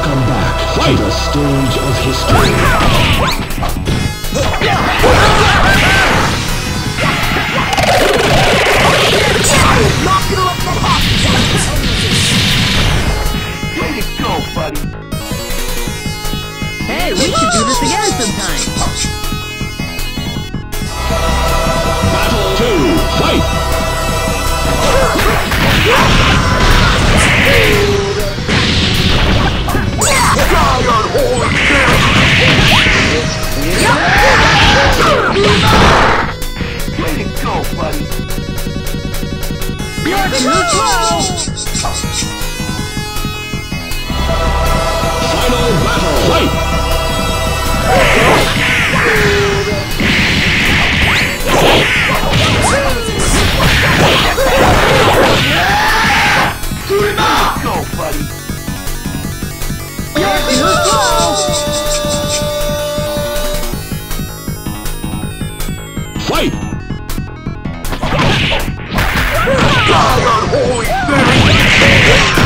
Welcome back to the stage of history. Way to go, buddy. Hey, we should do this again sometime. Battle 2, fight! Way to go, buddy. You're too slow. Final battle, fight! Go, buddy. You're too slow. Fight! God, unholy thing!